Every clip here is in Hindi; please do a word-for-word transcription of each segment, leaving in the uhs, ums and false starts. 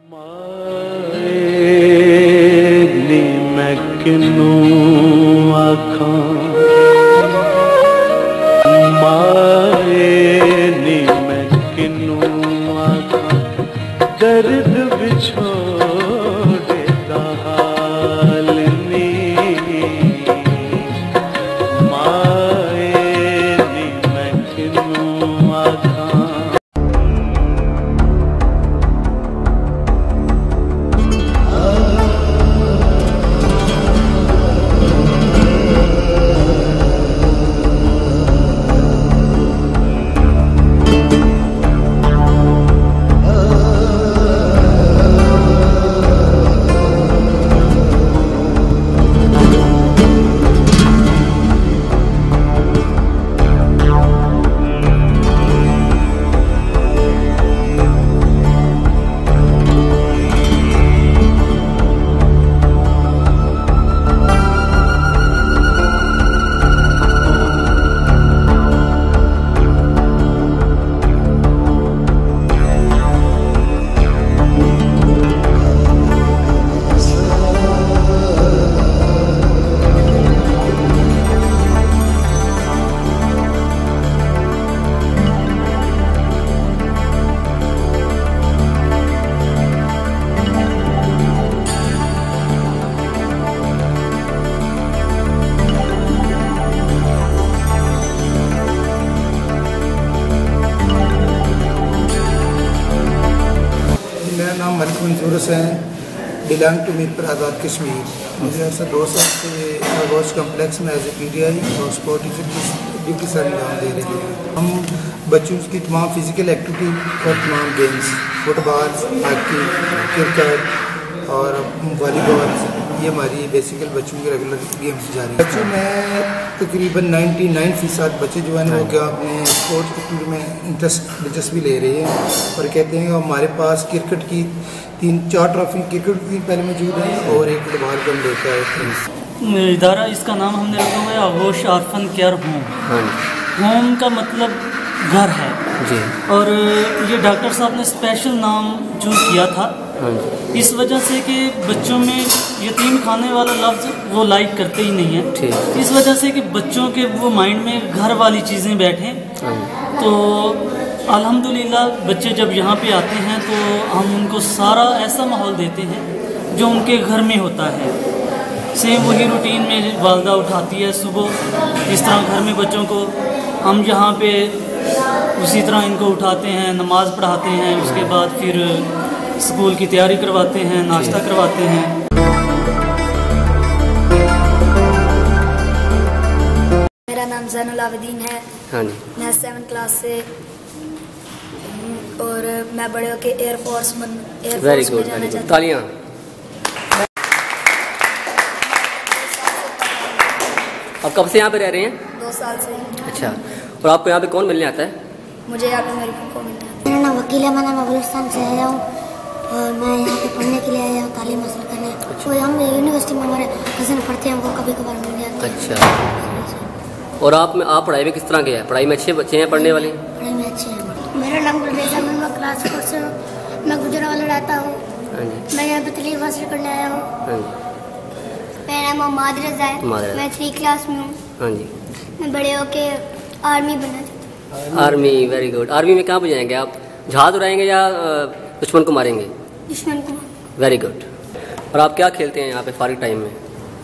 दर्द बिछोड़े हाल नी माए नी मैं किनू आखां। है बिलोंग टू मीर आज़ाद कश्मीर। मुझे ऐसा दो साल से वॉच कम्प्लेक्स में as A P D I और स्पोर्ट ड्यूटी सर अंजाम दे रहे हैं। हम बच्चों की तमाम फिज़िकल एक्टिविटी और तमाम गेम्स फुटबॉल, हॉकी, क्रिकेट और वॉलीबॉल, ये हमारी बेसिकल बच्चों की रेगुलर गेम्स जारी है। बच्चों में तकरीबन निन्यानवे फीसद बच्चे जो हैं वो क्या अपने स्पोर्ट्स एक्टिविटी में इंटरेस्ट दिलचस्पी ले रहे हैं और कहते हैं हमारे पास क्रिकेट की तीन चार ट्रॉफी क्रिकेट की पहले मौजूद है और एक फुटबॉल का लेकर आए थे। इदारा इसका नाम हमने रखा हुआ है आगोश ऑर्फन केयर होम। होम का मतलब घर है जी। और ये डॉक्टर साहब ने स्पेशल नाम चूज़ किया था इस वजह से कि बच्चों में यतीम खाने वाला लफ्ज़ वो लाइक करते ही नहीं है, इस वजह से कि बच्चों के वो माइंड में घर वाली चीज़ें बैठें। तो अल्हम्दुलिल्लाह बच्चे जब यहाँ पे आते हैं तो हम उनको सारा ऐसा माहौल देते हैं जो उनके घर में होता है। सेम वही रूटीन में वालदा उठाती है सुबह, इस तरह घर में बच्चों को हम यहाँ पे उसी तरह इनको उठाते हैं, नमाज़ पढ़ाते हैं, उसके बाद फिर स्कूल की तैयारी करवाते हैं, नाश्ता करवाते हैं। मेरा नाम ज़ैनुल आबिदीन है। हाँ जी। मैं सेवन क्लास से और मैं बड़े होके एयरफोर्स में एयरफोर्स में जाना चाहता हूँ। तालियां। आप कब से यहाँ पे रह रहे हैं? दो साल से। अच्छा, और आपको यहाँ पे कौन मिलने आता है? मुझे यहाँ पे मेरी को मिलता है। मेरा नाम वकील है, मैं बलूचिस्तान से आया हूँ और मैं यहाँ पे पढ़ने के लिए आया हूँ, तालीम हासिल करने। अच्छा। और हम यूनिवर्सिटी में हमारे कज़न पढ़ते हैं, वो कभी कभार मिल जाते हैं। अच्छा, और आप में आप पढ़ाई में किस तरह के हैं? पढ़ाई में अच्छे बच्चे हैं पढ़ने वाले? पढ़ाई में अच्छे हैं। मेरा नाम गुलबेज है, मैं क्लास फोर से हूँ, मैं गुजरावाला रहता हूँ। मैं यहाँ पे तालीम हासिल करने आया हूँ। मेरा नाम मोहम्मद रज़ा है, मैं थ्री क्लास में हूँ। हाँ जी। मैं बड़े होके आर्मी बनना चाहता हूँ। Army, very good. आर्मी में कहाँ पे जाएंगे आप? जहाज उड़ाएंगे या दुश्मन को मारेंगे? दुश्मन को। Very good. और आप क्या खेलते हैं यहाँ पे फारिग टाइम में?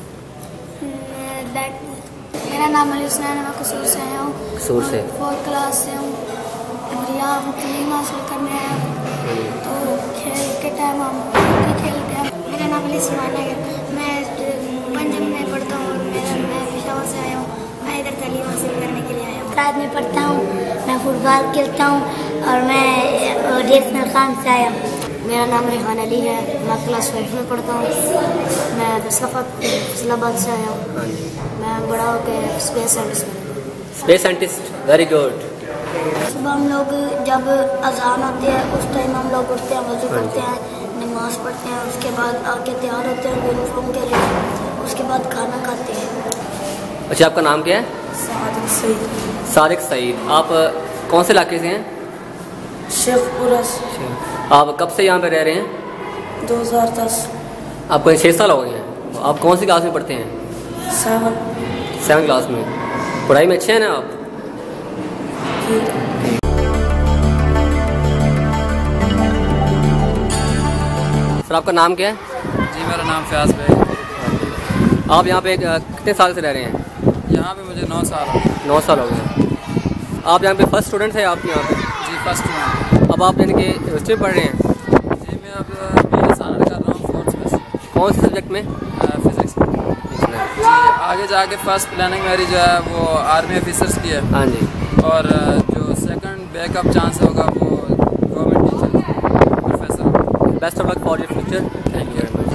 बैट। मेरा नाम अली हुसैन है, मैं कसूर से आया हूँ। कसूर से? फोर्थ क्लास से हूँ और यहाँ हम तालीम हासिल करने आए हैं। तो खेल के टाइम हम खेलते हैं। मेरा नाम अली हुसैन है, मैं पंजाब में पढ़ता हूँ और मेरा मैं पेशावर से आया हूँ। मैं इधर तालीम हासिल करने के लिए आया हूँ। रात में पढ़ता हूँ, मैं फुटबॉल खेलता हूँ और मैं नेशनल खान से आया हूँ। मेरा नाम रेहान अली है, मैं क्लास फाइव में पढ़ता हूँ। मैं फैसलाबाद से आया हूँ। मैं बड़ा होकर स्पेस साइंटिस्ट बनूँगा। Space scientist, very good. सुबह हम लोग जब अजान होती है उस टाइम हम लोग उठते हैं, वज़ू करते हैं, नमाज पढ़ते हैं, उसके बाद आके तैयार होते हैं यूनिफॉर्म के लिए, उसके बाद खाना खाते हैं। अच्छा, आपका नाम क्या है? सादिक सईद। सादिक सईद। आप कौन से इलाके से हैं? शेखपुरा से। आप कब से यहाँ पे रह रहे हैं? दो हज़ार दस। आपको छः साल हो गए हैं। आप कौन सी क्लास में पढ़ते हैं? सेवन। सेवन क्लास में। पढ़ाई में अच्छे हैं ना आप? सर आपका नाम क्या है? जी मेरा नाम फयाज भाई। आप यहाँ पे कितने साल से रह रहे हैं? यहाँ पे मुझे नौ साल हो गए। नौ साल हो गए। आप यहाँ पे फर्स्ट स्टूडेंट है आप यहाँ पे? जी फर्स्ट स्टूडेंट। अब आप यानी कि यूनिवर्सिटी में पढ़ रहे हैं? जी मैं अब पहले साल कर रहा हूँ फोर्थ सेमेस्टर। कौन से सब्जेक्ट में? फिजिक्स। जी आगे जाके फर्स्ट प्लानिंग मेरी जो है वो आर्मी ऑफिसर्स की है। हाँ जी। और जो सेकंड बैकअप चांस होगा वो government teacher professor. Best of luck for your future. Thank you very much.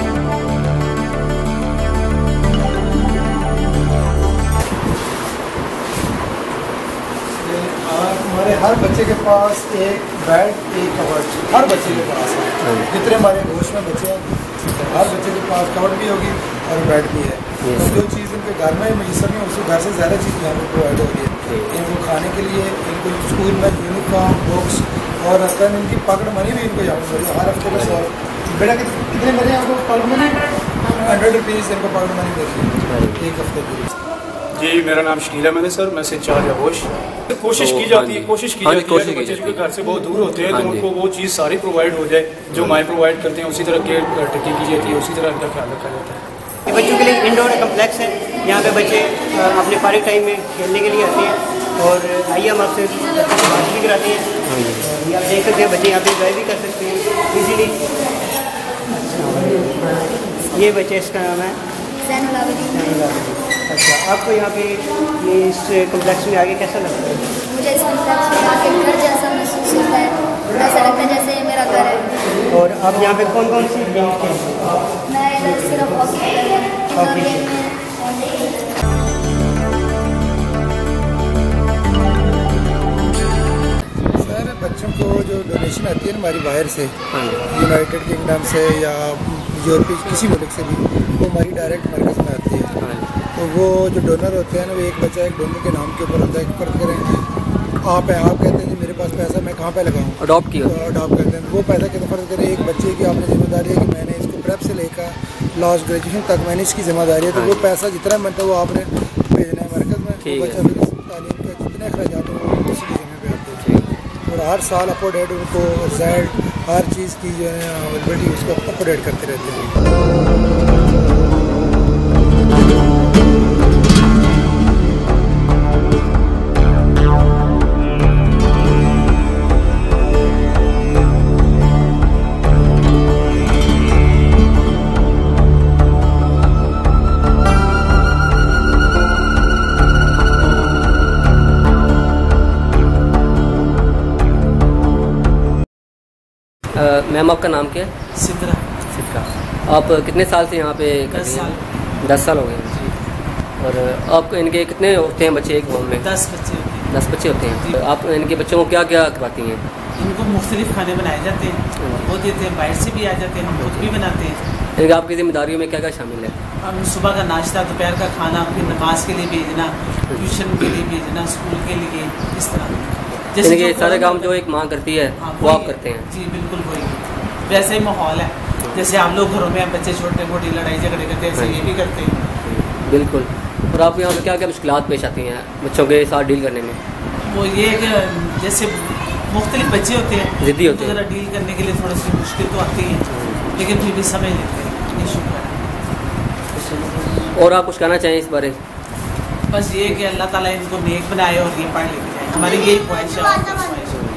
हमारे हर बच्चे के पास एक बेड, एक कवर्ड, हर बच्चे के पास है। जितने हमारे होश में बच्चे हैं हर बच्चे के पास कवर्ड भी होगी और बेड भी है। तो जो चीज़ इनके घर में मुयसर नहीं उसको घर से ज़्यादा चीज़ यहाँ पर प्रोवाइड हो रही है। इनको खाने के लिए, इनको स्कूल में यूनिफॉर्म, बुक्स और अगर इनकी पकड़ मनी भी इनको यहाँ पर मिल रही है हर हफ्ते में। सौ बेटा कितने मिले आपको पकड़ मनी? हंड्रेड रुपीज़ इनको पकड़ मनी मिल रही है एक हफ्ते के लिए। जी मेरा नाम शकील अहमद है सर, मैं से चार होश। कोशिश की जाती है कोशिश की जाती है कि बच्चे जो घर से बहुत दूर होते हैं तो उनको वो चीज़ सारी प्रोवाइड हो जाए जो माएँ प्रोवाइड करते हैं, उसी तरह केयर टेकिंग की जाती है, उसी तरह इनका ख्याल रखा जाता है। बच्चों के लिए इंडोर कम्प्लेक्स है। यहाँ पे बच्चे अपने फारिग टाइम में खेलने के लिए आते हैं और आइए हम आपसे बात भी कराते हैं। ये आप देख सकते हैं बच्चे यहाँ पे एंजॉय भी कर सकते हैं इजीली। ये बच्चे इसका नाम है अच्छा। आपको यहाँ पे ये इस कम्प्लेक्स में आगे कैसा लगता है? मुझे इस कम्प्लेक्स में आके घर जैसा महसूस होता है, ऐसा लगता है जैसे ये मेरा घर है। और आप यहाँ पे कौन कौन सी गेम खेलते हैं? मैं इधर सिर्फ हॉकी हॉकी। सर बच्चों को जो डोनेशन आती है हमारी बाहर से, यूनाइटेड किंगडम से या यूरोपीय किसी मुल्क से भी, वो हमारी डायरेक्ट मरकज़ में आती है। तो वो जो डोनर होते हैं ना वो एक बच्चा एक डोनर के नाम के ऊपर होता है। फर्ज करें आप है, आप कहते हैं कि मेरे पास पैसा मैं कहाँ पे लगाऊँ, अडॉप्ट किया, तो अडॉप्ट करते हैं। वो पैसा कहते फर्ज करें एक बच्चे की आपने जिम्मेदारी है कि मैंने इसको प्रेप से लेकर लास्ट ग्रेजुएशन तक मैंने इसकी जिम्मेदारी है, तो वो पैसा जितना बनता है वो आपने भेजना है मरकज़ में। वो बच्चा फिर तालीम के जितने अखराजात हों वो उसी की जगह पे आते हैं और हर साल अप डेट उनको रिजल्ट हर चीज़ की जो है अवेलेबिलिटी उसको अप डेट करते रहते हैं। मैम आपका नाम क्या है? सिद्रा। सिद्रा। आप कितने साल से यहाँ पे कर दस रही साल। हैं? दस साल हो गए। और आपको इनके कितने होते हैं बच्चे एक होम में? दस बच्चे होते हैं। दस बच्चे होते हैं। आप इनके बच्चों को क्या क्या करवाती हैं? इनको मुख्तलिफ खाने बनाए जाते हैं, वो देते हैं, बाहर से भी आ जाते हैं, हम खुद भी बनाते हैं। इनका आपकी जिम्मेदारियों में क्या क्या शामिल है? हम सुबह का नाश्ता, दोपहर का खाना, फिर नमाज के लिए भेजना, ट्यूशन के लिए भेजना, स्कूल के लिए, इस तरह जैसे कि सारे काम जो एक माँ करती है हाँ, वो आप करते हैं? जी बिल्कुल वही। वैसे ही माहौल है जैसे आप लोग घरों में बच्चे छोटे मोटी लड़ाई झगड़े करते हैं, ऐसे ये भी करते हैं। बिल्कुल। और आपको यहाँ पे क्या क्या मुश्किलात पेश आती हैं बच्चों के साथ डील करने में? वो ये कि जैसे मुख्तलिफ बच्चे होते हैं, ज़िद्दी होते हैं, ज़रा डील करने के लिए थोड़ी सी मुश्किल तो आती है, लेकिन फिर भी समझ लेते हैं। ये शुक्र है। और आप कुछ कहना चाहें इस बारे? बस ये कि अल्लाह ताला इनको नेक बनाए और ये पढ़ लेके जाए, हमारी यही ख्वाहिश है।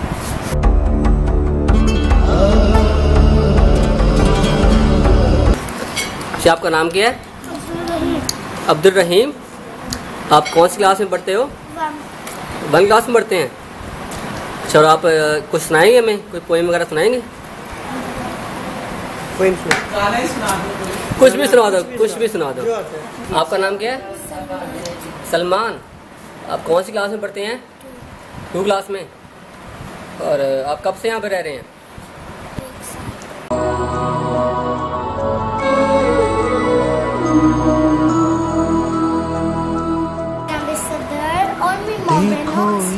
अच्छा आपका नाम क्या है? अब्दुल रहीम। आप कौन सी क्लास में पढ़ते हो? वन क्लास में पढ़ते हैं। अच्छा और आप कुछ सुनाएंगे हमें, कोई पोएम वगैरह सुनाएंगे? पोएम कुछ भी सुना दो, कुछ भी सुना दो। आपका नाम क्या है? सलमान। आप कौन सी क्लास में पढ़ते हैं? टू क्लास में। और आप कब से यहाँ पे रह रहे हैं?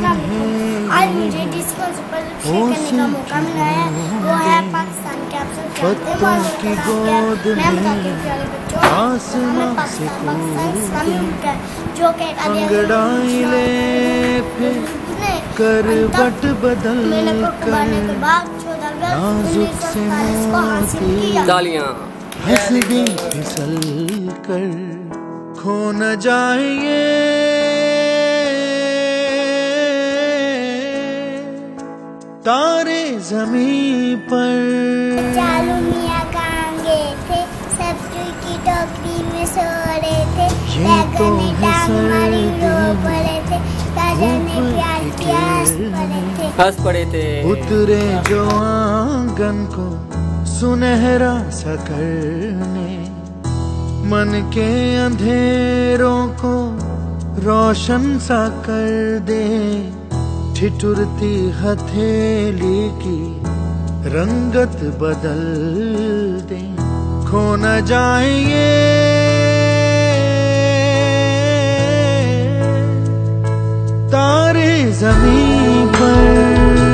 आज मुझे जिस पर शेयर करने का मौका मिला है वो है पाकिस्तान के आप सब पत्तों की गोद में आसमां से कूदे, अंगड़ाई ले फिर करवट बदल कर नाजुक से मोती तालियां हंस दे फिसल कर खो न जाए ये तारे जमीन पर। चालू मियाँ कांगे थे, सब्जी की टोकरी में सो रहे थे, बैगन में टांग मारी रो पड़े थे, गाजर में प्याज प्याज पड़े थे, हंस पड़े थे। उतरे जो आंगन को सुनहरा सा करने, मन के अंधेरों को रोशन सा कर दे, ठिठुरती हथेली की रंगत बदल दे, खो न जाए ये तारे जमीन पर।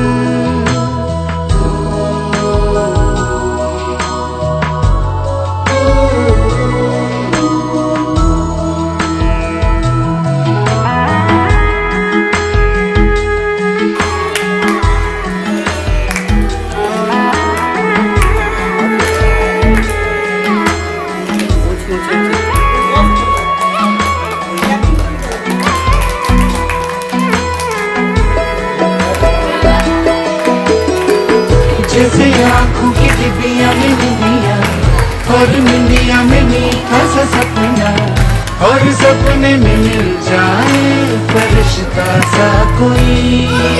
जैसे आँखों की डिबिया में निंदिया और निंदिया में मीठा सा सपना, और सपने में मिल जाए फरिश्ता सा कोई,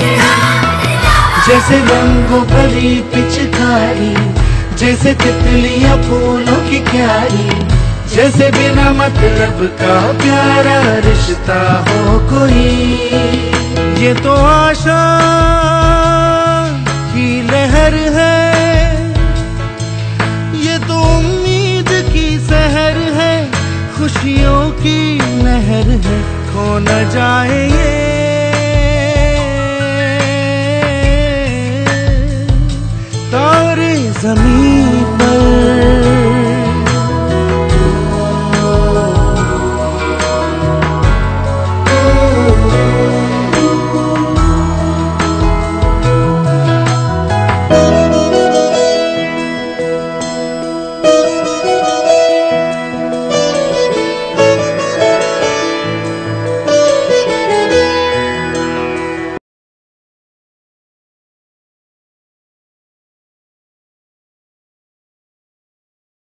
जैसे रंगों भरी पिचकारी, जैसे तितलियां फूलों की क्यारी, जैसे बिना मतलब का प्यारा रिश्ता हो कोई। ये तो आशा की लहर है, ये तो उम्मीद की सहर है, खुशियों की लहर है, खो न जाए ये तारे जमीन